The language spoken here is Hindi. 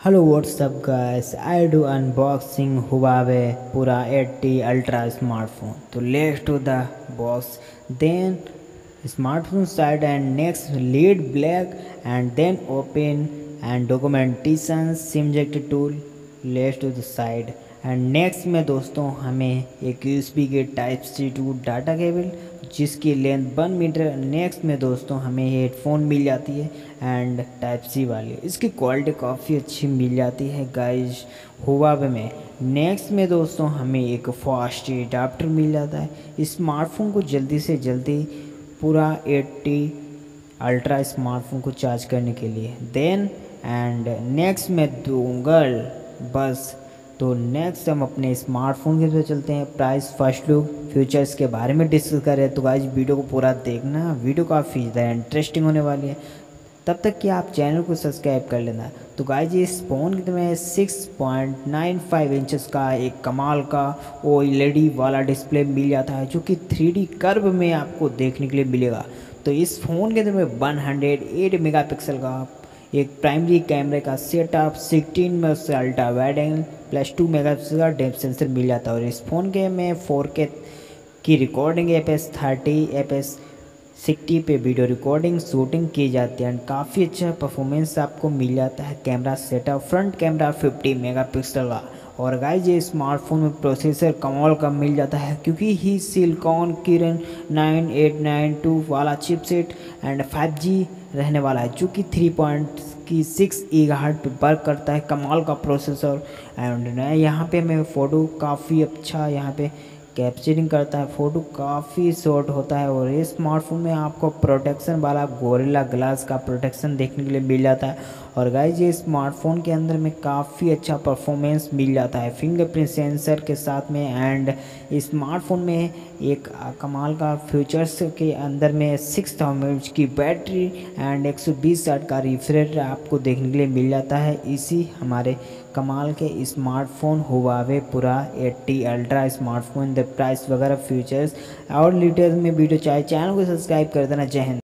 Hello, what's up guys? I do unboxing Huawei Pura 80 Ultra smartphone. So let's do the box. Then smartphone side and next lead black and then open and documentation SIM ejector tool. Let's do the side and next में दोस्तों हमें एक USB के type C to data cable जिसकी लेंथ 1 मीटर। नेक्स्ट में दोस्तों हमें हेडफोन मिल जाती है एंड टाइप सी वाली, इसकी क्वालिटी काफ़ी अच्छी मिल जाती है गाइस हुआवे में। नेक्स्ट में दोस्तों हमें एक फास्ट अडाप्टर मिल जाता है स्मार्टफोन को जल्दी से जल्दी पूरा 80 अल्ट्रा स्मार्टफोन को चार्ज करने के लिए। देन एंड नेक्स्ट में डोंगल बस। तो नेक्स्ट हम अपने स्मार्टफोन के पे चलते हैं। प्राइस, फर्स्ट लुक, फीचर्स के बारे में डिस्कस करें तो गाइस वीडियो को पूरा देखना, वीडियो काफ़ी ज़्यादा इंटरेस्टिंग होने वाली है। तब तक कि आप चैनल को सब्सक्राइब कर लेना। तो गाइस इस फ़ोन में 6.95 इंचेस का एक कमाल का OLED वाला डिस्प्ले मिल जाता है जो कि 3D कर्व में आपको देखने के लिए मिलेगा। तो इस फ़ोन के अंदर में 108 मेगापिक्सल का एक प्राइमरी कैमरे का सेटअप, 16 में उससे ultra wide angle plus 2 megapixel का डेप्थ सेंसर मिल जाता है। और इस फ़ोन के में 4K की रिकॉर्डिंग FS30 FS60 पे वीडियो रिकॉर्डिंग शूटिंग की जाती है एंड काफ़ी अच्छा परफॉर्मेंस आपको मिल जाता है। Camera setup, front camera 50 megapixel का। और गाइस ये स्मार्टफोन में प्रोसेसर कमाल का मिल जाता है क्योंकि ही सिलिकॉन किरण 9892 वाला चिपसेट एंड 5G रहने वाला है जो कि 3.6 गीगाहर्ट्ज़ पे वर्क करता है। कमाल का प्रोसेसर एंड यहाँ पे हमें फ़ोटो काफ़ी अच्छा यहाँ पे कैप्चरिंग करता है, फ़ोटो काफ़ी शॉर्ट होता है। और इस स्मार्टफोन में आपको प्रोटेक्शन वाला गोरिल्ला ग्लास का प्रोटेक्शन देखने के लिए मिल जाता है। और गाइस ये स्मार्टफोन के अंदर में काफ़ी अच्छा परफॉर्मेंस मिल जाता है फिंगरप्रिंट सेंसर के साथ में। एंड स्मार्टफोन में एक कमाल का फीचर्स के अंदर में 6000 mAh की बैटरी एंड 120 वाट का रिफ्रेश आपको देखने के लिए मिल जाता है। इसी हमारे कमाल के स्मार्टफोन हुआवे पूरा 80 अल्ट्रा स्मार्टफोन। द प्राइस वगैरह फीचर्स और डिटेल्स में वीडियो चाहिए चैनल को सब्सक्राइब कर देना। जय हिंद।